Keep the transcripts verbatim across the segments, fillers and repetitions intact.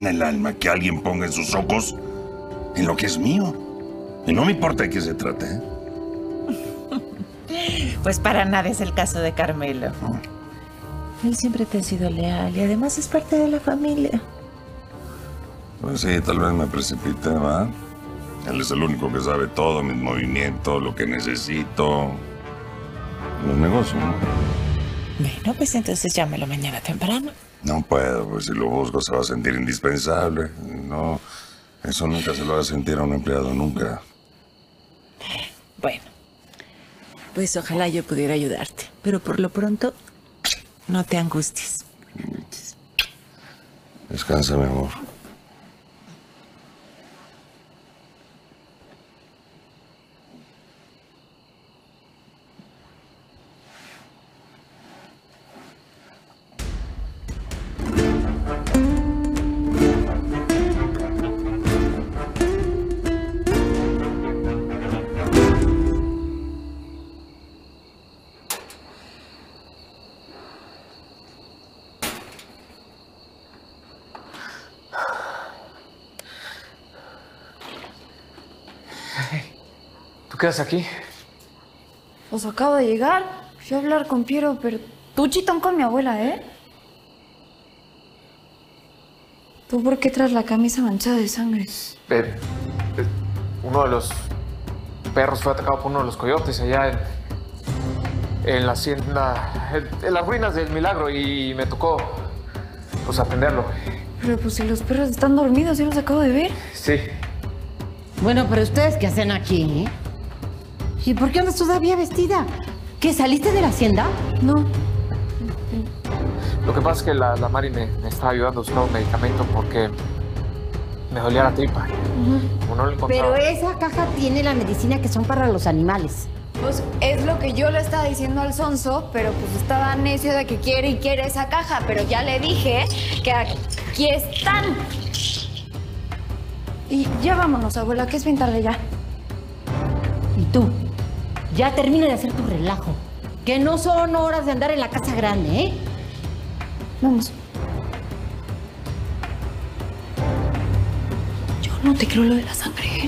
el alma que alguien ponga en sus ojos en lo que es mío. Y no me importa de qué se trate, ¿eh? Pues para nada es el caso de Carmelo. Él siempre te ha sido leal y además es parte de la familia. Pues sí, tal vez me precipite, ¿va? Él es el único que sabe todo, mis movimientos, lo que necesito. Los negocios, ¿no? Bueno, pues entonces llámelo mañana temprano. No puedo, pues si lo busco se va a sentir indispensable. No, eso nunca se lo va a sentir a un empleado, nunca. Bueno, pues ojalá yo pudiera ayudarte. Pero por lo pronto, no te angusties. Descansa, mi amor. ¿Tú quedas aquí? Pues acabo de llegar. Fui a hablar con Piero, pero tú chitón con mi abuela, ¿eh? ¿Tú por qué traes la camisa manchada de sangre? Eh, eh, uno de los perros fue atacado por uno de los coyotes allá en, en la hacienda, en, en las ruinas del Milagro y me tocó, pues, atenderlo. Pero pues si los perros están dormidos, yo los acabo de ver. Sí. Bueno, pero ¿ustedes qué hacen aquí? ¿Y por qué andas todavía vestida? ¿Qué, saliste de la hacienda? No. Lo que pasa es que la, la Mari me, me estaba ayudando a buscar un medicamento porque me dolía la tripa. Uh-huh. Como no lo encontraba. Pero esa caja tiene la medicina que son para los animales. Pues es lo que yo le estaba diciendo al Sonso, pero pues estaba necio de que quiere y quiere esa caja. Pero ya le dije que aquí están. Y ya vámonos, abuela, que es bien tarde ya. Y tú, ya termina de hacer tu relajo. Que no son horas de andar en la casa grande, ¿eh? Vamos. Yo no te creo lo de la sangre, ¿eh?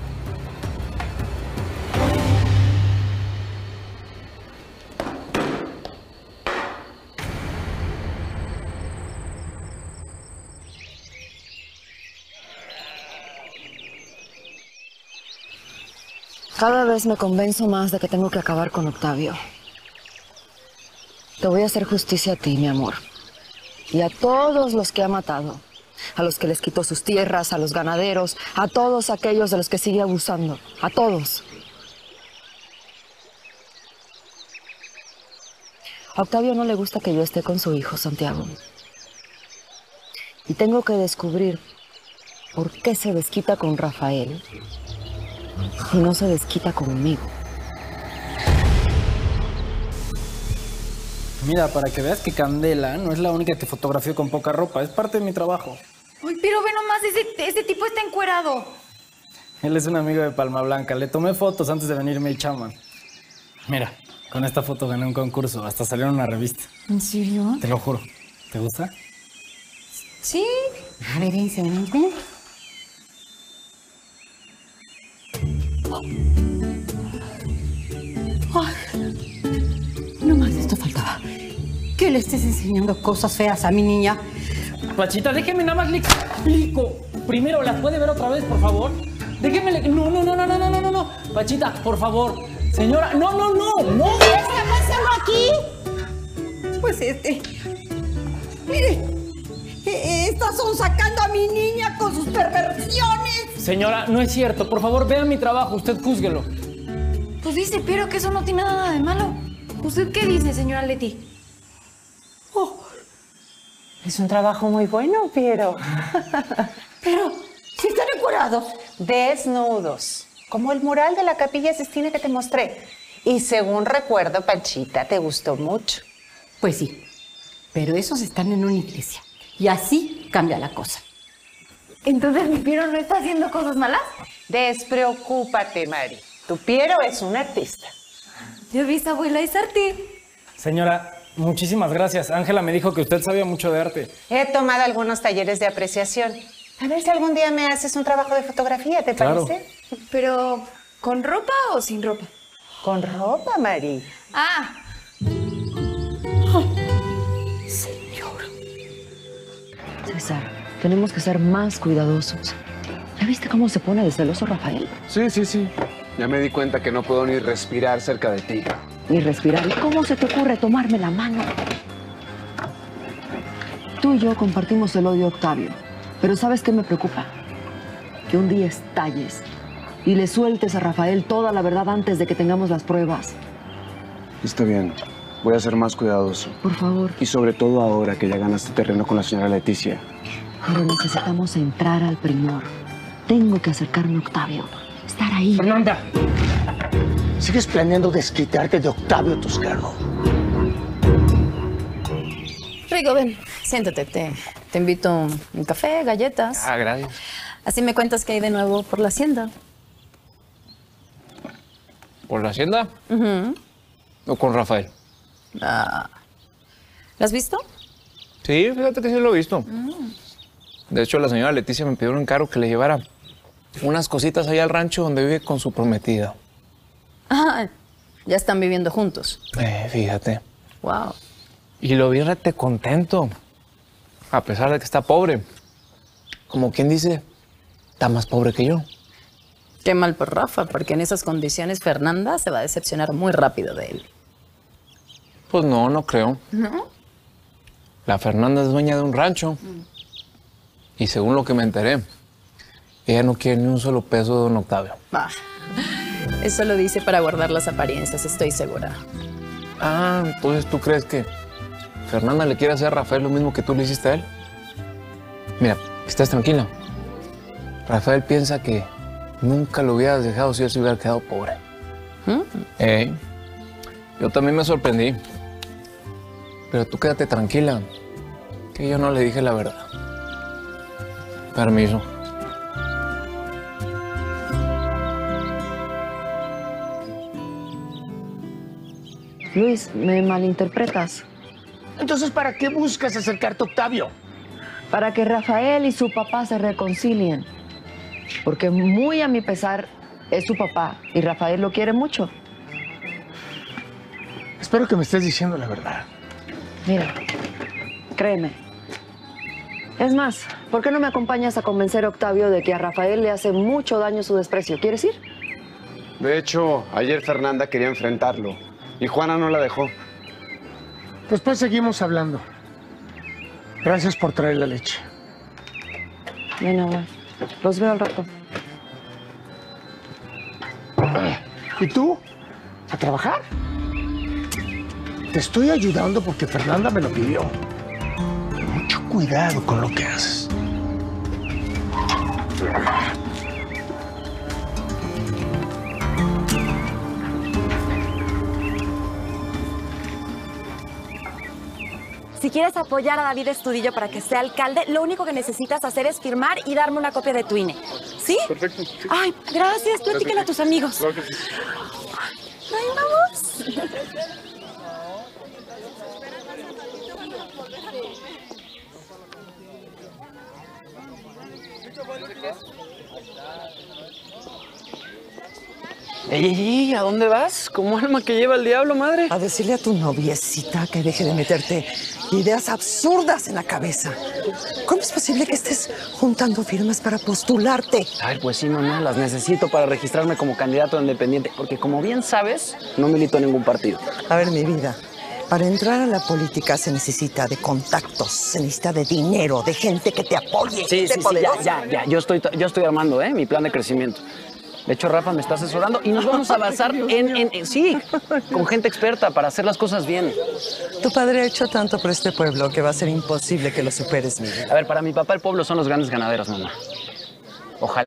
Cada vez me convenzo más de que tengo que acabar con Octavio. Te voy a hacer justicia a ti, mi amor. Y a todos los que ha matado. A los que les quitó sus tierras, a los ganaderos, a todos aquellos de los que sigue abusando. A todos. A Octavio no le gusta que yo esté con su hijo, Santiago. Y tengo que descubrir por qué se desquita con Rafael y no se desquita conmigo. Mira, para que veas que Candela no es la única que fotografió con poca ropa. Es parte de mi trabajo. Uy, pero ve nomás, ese, ese tipo está encuerado. Él es un amigo de Palma Blanca. Le tomé fotos antes de venirme y chaman. Mira, con esta foto gané un concurso. Hasta salió en una revista. ¿En serio? Te lo juro. ¿Te gusta? Sí. A ver, enséñame. Ay, no más de esto faltaba. Que le estés enseñando cosas feas a mi niña. Pachita, déjeme nada más le explico. Primero, ¿las puede ver otra vez, por favor? Déjeme le... No, no, no, no, no, no, no, no, no. Pachita, por favor. Señora, no, no, no, no. ¿Qué está pasando aquí? Pues este... Mire, estas son sacando a mi niña con sus perversiones. Señora, no es cierto. Por favor, vea mi trabajo. Usted júzguelo. Pues dice Piero que eso no tiene nada de malo. ¿Usted qué dice, señora Leti? Oh, es un trabajo muy bueno, Piero. Pero, si están encuerados. Desnudos, como el mural de la Capilla Sistina que te mostré. Y según recuerdo, Panchita, te gustó mucho. Pues sí, pero esos están en una iglesia. Y así cambia la cosa. ¿Entonces mi Piero no está haciendo cosas malas? Despreocúpate, Mari. Tu Piero es un artista. ¿Ya viste, abuela? Es arte. Señora, Muchísimas gracias. Ángela me dijo que usted sabía mucho de arte. He tomado algunos talleres de apreciación. A ver si algún día me haces un trabajo de fotografía, ¿te Claro. parece? ¿Pero con ropa o sin ropa? Con ropa, Mari. Ah, César, tenemos que ser más cuidadosos. ¿Ya viste cómo se pone de celoso Rafael? Sí, sí, sí. Ya me di cuenta que no puedo ni respirar cerca de ti. Ni respirar. ¿Y cómo se te ocurre tomarme la mano? Tú y yo compartimos el odio a Octavio. Pero ¿sabes qué me preocupa? Que un día estalles y le sueltes a Rafael toda la verdad antes de que tengamos las pruebas. Está bien. Voy a ser más cuidadoso. Por favor. Y sobre todo ahora que ya ganaste terreno con la señora Leticia. Pero necesitamos entrar al primor. Tengo que acercarme a Octavio. Estar ahí. Fernanda, ¿sigues planeando desquitarte de Octavio Toscano? Rigo, ven, siéntate. Te, te invito a un, un café, galletas. Ah, gracias. Así me cuentas qué hay de nuevo por la hacienda. ¿Por la hacienda? Ujú. ¿O con Rafael? Ah. ¿Lo has visto? Sí, fíjate que sí lo he visto. Mm. De hecho, la señora Leticia me pidió un encargo que le llevara unas cositas allá al rancho donde vive con su prometida. Ah, ya están viviendo juntos. Eh, fíjate. Wow. Y lo vi rete contento. A pesar de que está pobre. Como quien dice, está más pobre que yo. Qué mal por Rafa, porque en esas condiciones Fernanda se va a decepcionar muy rápido de él. Pues no, no creo. ¿No? La Fernanda es dueña de un rancho. Y según lo que me enteré, ella no quiere ni un solo peso de don Octavio. Bah, eso lo dice para guardar las apariencias, estoy segura. Ah, entonces tú crees que Fernanda le quiere hacer a Rafael lo mismo que tú le hiciste a él. Mira, estás tranquila. Rafael piensa que nunca lo hubieras dejado si él se hubiera quedado pobre. ¿Mm? Eh, yo también me sorprendí. Pero tú quédate tranquila, que yo no le dije la verdad. Permiso. Luis, me malinterpretas. Entonces, ¿para qué buscas acercarte a Octavio? Para que Rafael y su papá se reconcilien. Porque muy a mi pesar es su papá y Rafael lo quiere mucho. Espero que me estés diciendo la verdad. Mira, créeme. Es más, ¿por qué no me acompañas a convencer a Octavio de que a Rafael le hace mucho daño su desprecio? ¿Quieres ir? De hecho, ayer Fernanda quería enfrentarlo y Juana no la dejó. Después seguimos hablando. Gracias por traer la leche. Ven ahora. Los veo al rato. ¿Y tú? ¿A trabajar? Te estoy ayudando porque Fernanda me lo pidió. Mucho cuidado con lo que haces. Si quieres apoyar a David Estudillo para que sea alcalde, lo único que necesitas hacer es firmar y darme una copia de tu I N E. ¿Sí? Perfecto. Ay, gracias. Platícale a tus amigos. Claro que sí. Ay, vamos. Ey, ey, ey, ¿a dónde vas? ¿Cómo alma que lleva el diablo, madre? A decirle a tu noviecita que deje de meterte ideas absurdas en la cabeza. ¿Cómo es posible que estés juntando firmas para postularte? Ay, pues sí, mamá, las necesito para registrarme como candidato independiente, porque como bien sabes, no milito en ningún partido. A ver, mi vida, para entrar a la política se necesita de contactos, se necesita de dinero, de gente que te apoye. Sí, gente sí, sí, poderosa. ya, ya, ya. Yo estoy, yo estoy armando, ¿eh? Mi plan de crecimiento. De hecho, Rafa me está asesorando y nos vamos a basar en, en, en, sí, con gente experta para hacer las cosas bien. Tu padre ha hecho tanto por este pueblo que va a ser imposible que lo superes, mi vida. A ver, para mi papá el pueblo son los grandes ganaderos, mamá. Ojalá.